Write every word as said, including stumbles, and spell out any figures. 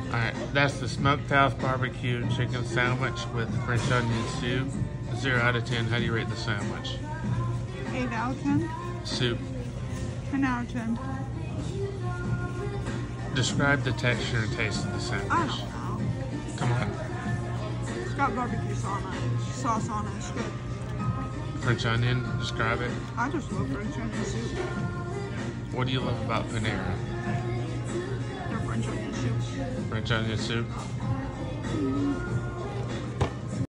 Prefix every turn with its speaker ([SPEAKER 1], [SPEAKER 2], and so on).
[SPEAKER 1] Alright, that's the Smokehouse Barbecue Chicken Sandwich with French onion soup. zero out of ten, how do you rate the sandwich?
[SPEAKER 2] eight out of ten.
[SPEAKER 1] Soup.
[SPEAKER 2] ten out of ten.
[SPEAKER 1] Describe the texture and taste of the sandwich.
[SPEAKER 2] I don't know.
[SPEAKER 1] Come on.
[SPEAKER 2] It's got barbecue sauce on it. Sauce on it. It's good.
[SPEAKER 1] French onion, describe it.
[SPEAKER 2] I just love French onion soup.
[SPEAKER 1] What do you love about Panera?
[SPEAKER 2] Their French onion soup.
[SPEAKER 1] French onion soup?
[SPEAKER 2] Mm-hmm.